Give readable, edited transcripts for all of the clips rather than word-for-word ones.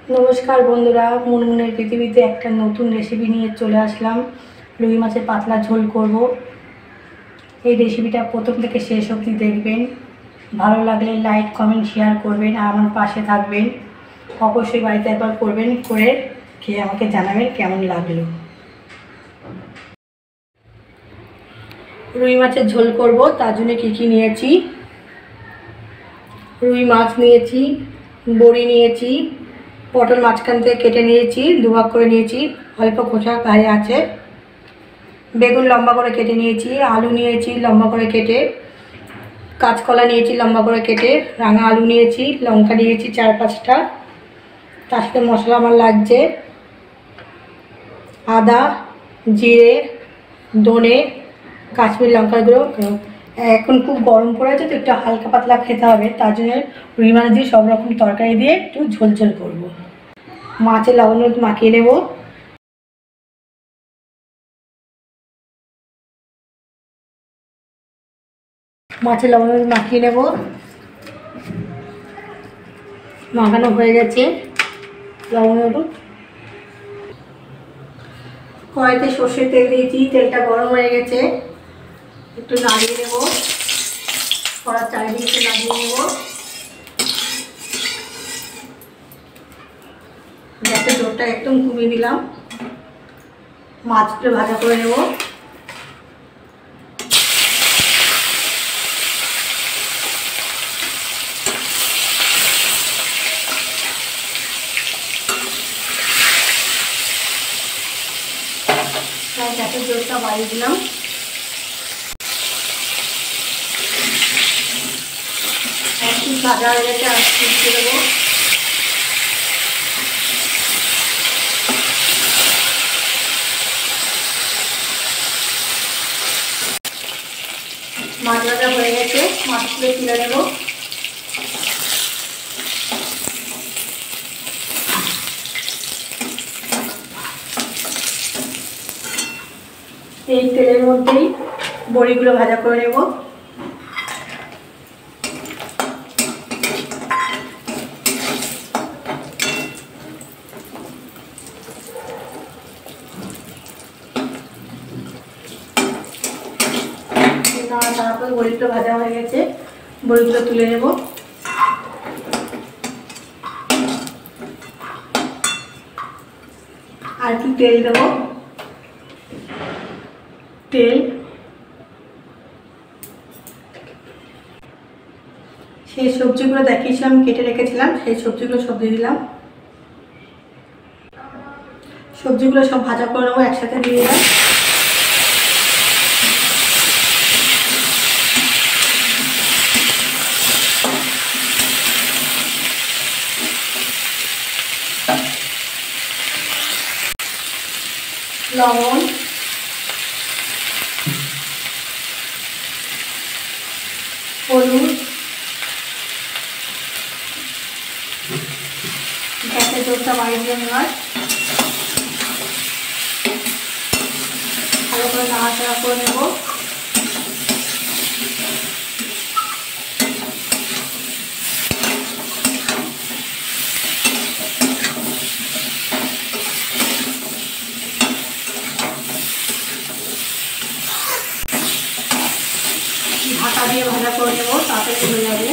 নমস্কার বন্ধুরা, মুনমুনের পৃথিবীতে একটা নতুন রেসিপি নিয়ে চলে আসলাম। রুই মাছের পাতলা ঝোল করব। এই রেসিপিটা প্রথম থেকে শেষ অবধি দেখবেন। ভালো লাগলে লাইক কমেন্ট শেয়ার করবেন আর আমার পাশে থাকবেন। অবশ্যই বাড়িতে একবার করবেন, করে খেয়ে আমাকে জানাবেন কেমন লাগলো। রুই মাছের ঝোল করব, তার জন্য কী কী নিয়েছি। রুই মাছ নিয়েছি, বড়ি নিয়েছি, পটল মাঝখান থেকে কেটে নিয়েছি, দুভাগ করে নিয়েছি, অল্প খোসা গায়ে আছে। বেগুন লম্বা করে কেটে নিয়েছি, আলু নিয়েছি লম্বা করে কেটে, কাঁচকলা নিয়েছি লম্বা করে কেটে, রাঙা আলু নিয়েছি, লঙ্কা নিয়েছি 4-5টা। তার সাথে মশলা আমার লাগছে আদা, জিরে, ধনে, কাশ্মীরি লঙ্কার গুঁড়ো। এখন খুব গরম পড়েছে তো একটু হালকা পাতলা খেতে হবে, তার জন্য রুই মাছ দিয়ে সব রকম তরকারি দিয়ে একটু ঝোল ঝোল করবো। মাছে লবণ মাখিয়ে নেব। মাছে লবণ মাখিয়ে নেব। মাখানো হয়ে গেছে লবণ। কড়াইতে সর্ষের তেল দিয়েছি, তেলটা গরম হয়ে গেছে, একটু নাড়িয়ে নেব। কড়ার চারিদিকে একটু নাড়িয়ে নেব। গ্যাসের জোরটা একদম কমিয়ে দিলাম। মাছগুলো ভাজা করে নেব। গ্যাসের জোরটা বাড়িয়ে দিলাম। একটু ভাজা হয়ে গেছে, আর তুলতে দেবো। মাছ ভাজা হয়ে গেছে, মাছগুলো তুলে নেব। এই তেলের মধ্যেই বড়িগুলো ভাজা করে নেব। তারপর বড়িগুলো ভাজা হয়ে গেছে, বড়িগুলো তুলে নেব। আর একটু তেল দেবো। তেল, সেই সবজিগুলো দেখিয়েছিলাম কেটে রেখেছিলাম, সেই সবজিগুলো সব দিয়ে দিলাম। সবজিগুলো সব ভাজা করে নেবো, একসাথে দিয়ে দিলাম। লবণ, হলুদ, গ্যাসের জোরটা বাড়িয়ে দিয়ে নেওয়ার, ভালো করে নাড়াচাড়া করে নেব। ঢাকা দিয়ে ভাজা করে নেব, তাড়াতাড়ি হয়ে যাবে।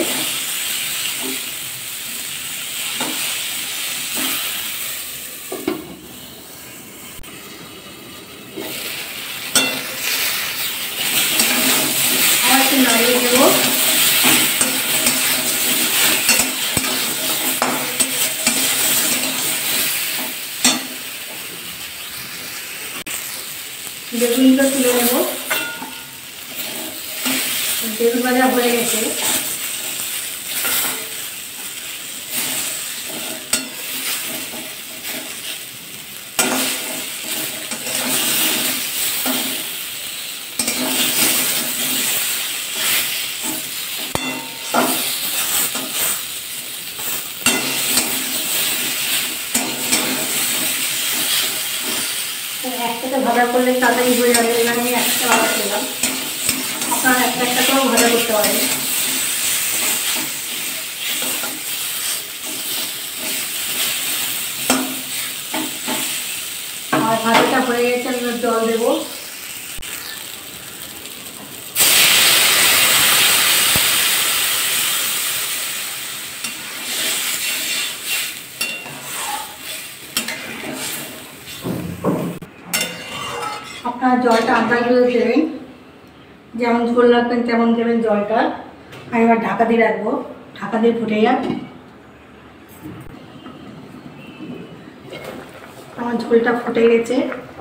আর একটু নাড়িয়ে দেব। বেগুনটা তুলে নেব। বেগুন ভাজা হয়ে গেছে। একসাথে ভাজা করলে তাড়াতাড়ি হয়ে যাবে, এবার আমি একসাথে ভাজা করলাম। আপনারা একটা একটা করেও ভাজা করতে পারেন। আপনারা জলটা আন্দাজ করে দেবেন, যেমন ঝোল রাখবেন তেমন দেবেন জলটা। আমি এবার ঢাকা দিয়ে রাখবো, ঢাকা দিয়ে ফুটে যাক। আমার ঝোলটা ফুটে গেছে।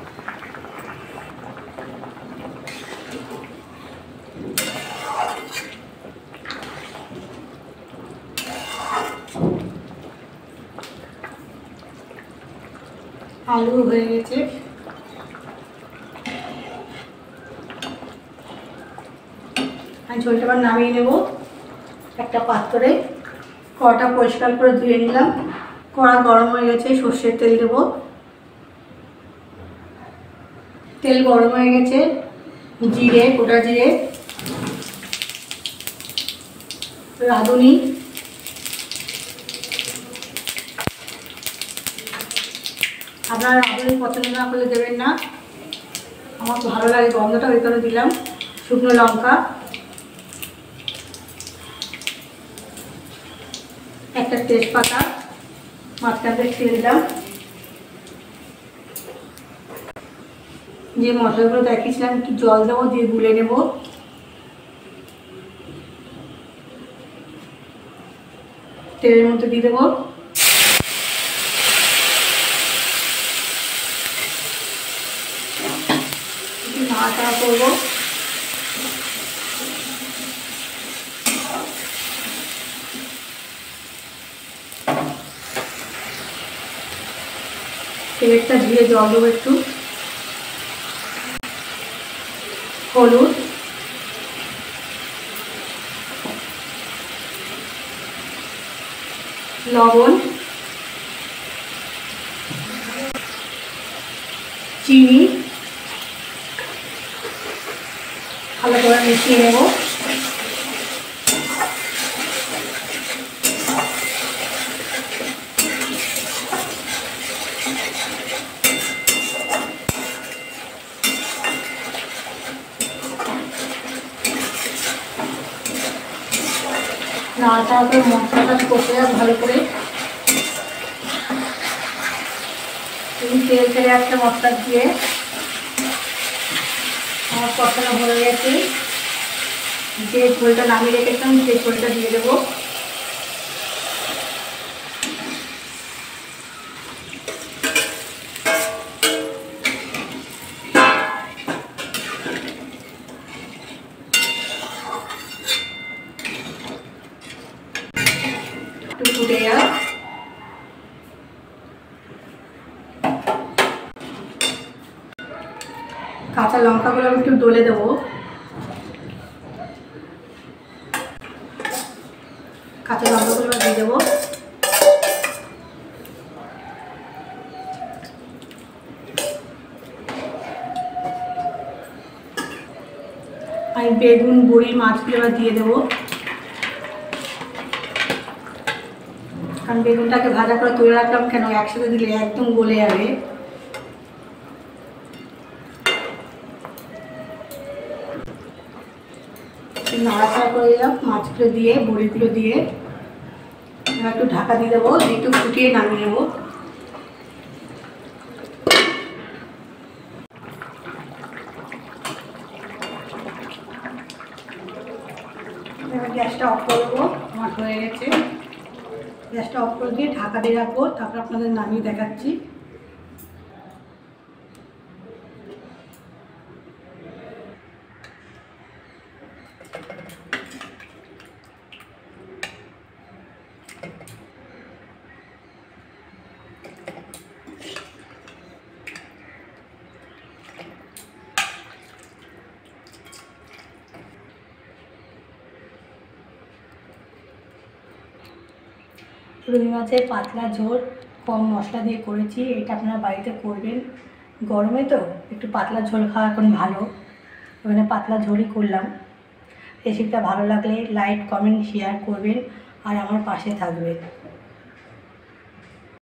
আলু হয়ে গেছে। আমি ঝোলটা আবার নামিয়ে নেব একটা পাত্রে। কড়াটা পরিষ্কার করে ধুয়ে নিলাম। কড়া গরম হয়ে গেছে, সর্ষের তেল দেবো। তেল গরম হয়ে গেছে, জিরে, গোটা জিরে, রাঁধুনি, আপনারা রাঁধুনি পছন্দ না করলে দেবেন না, আমার ভালো লাগে গন্ধটা, ওই করে দিলাম। শুকনো লঙ্কা, একটা তেজপাতা মাঝখানে ছেড়ে দিলাম। যে মশলাগুলো দেখিয়েছিলাম একটু জল দেবো, দিয়ে গুলে নেব। তেলের মধ্যে দিয়ে দেবো। একটু নাড়াচাড়া করবো। তেলেরটা ধীরে জল দেবো একটু। হলুদ, লবণ, চিনি ভালো করে মিশিয়ে নেব। নাড়াচাড়া করে মশলাটা কষে যাক ভালো করে। তেল ছেড়ে একটা মশলা দিয়ে আমার কষানো হয়ে গেছে। যে ঝোলটা নামিয়ে রেখেছিলাম সেই ঝোলটা দিয়ে দেবো। একটু ফুটে যাক। কাঁচা লঙ্কাগুলো আমি একটু ডলে দেবো। কাঁচা লঙ্কাগুলো দিয়ে দেবো। আমি বেগুন, বড়ি, মাছগুলো এবার দিয়ে দেবো। কারণ বেগুনটাকে ভাজা করে তুলে রাখলাম কেন, একসাথে দিলে একদম গলে যাবে। নাড়াচাড়া করে দিলাম মাছগুলো দিয়ে, বড়িগুলো দিয়ে। এবার একটু ঢাকা দিয়ে দেবো, একটু ফুটিয়ে নামিয়ে নেবো। এবার গ্যাসটা অফ করে দেবো, আমার হয়ে গেছে। গ্যাসটা অফ করে দিয়ে ঢাকা দিয়ে রাখবো, তারপর আপনাদের নামিয়ে দেখাচ্ছি। রুই মাছের পাতলা ঝোল কম মশলা দিয়ে করেছি, এটা আপনারা বাড়িতে করবেন। গরমে তো একটু পাতলা ঝোল খাওয়া এখন ভালো, ওখানে পাতলা ঝোলই করলাম। রেসিপিটা ভালো লাগলে লাইক, কমেন্ট, শেয়ার করবেন আর আমার পাশে থাকবেন।